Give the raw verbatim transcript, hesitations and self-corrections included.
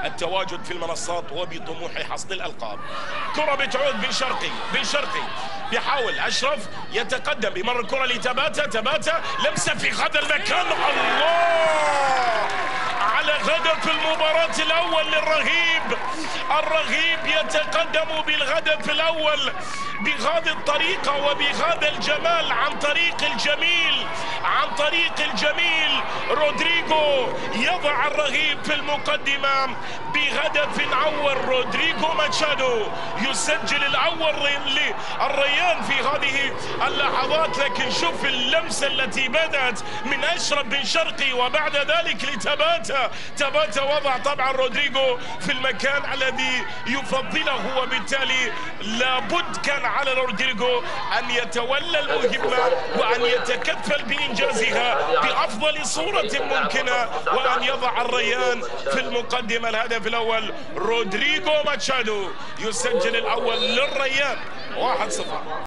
التواجد في المنصات وبطموح حصد الألقاب. كرة بتعود بن شرقي، بن شرقي بيحاول أشرف يتقدم، بمر الكرة لتباتا، تباتا لمسة في هذا المكان، الله على هدف المباراة الأول للرهيب. الرهيب يتقدم بالهدف الأول بهذه الطريقة وبهذا الجمال، عن طريق الجميل، عن طريق الجميل. رودريجو يضع الرهيب في المقدمة بهدف أول. رودريجو ماتشادو يسجل الأول للريان في هذه اللحظات. لكن شوف اللمسة التي بدأت من أشرف بن شرقي وبعد ذلك لتباتا. تباتا وضع طبعا رودريجو في المكان الذي يفضله، وبالتالي لابد كان على رودريجو أن يتولى المهمة وأن يتكفل بإنجازها بأفضل صورة ممكنة وأن يضع الريان في المقدمة. الهدف الأول رودريجو ماتشادو يسجل الأول للريان واحد صفر.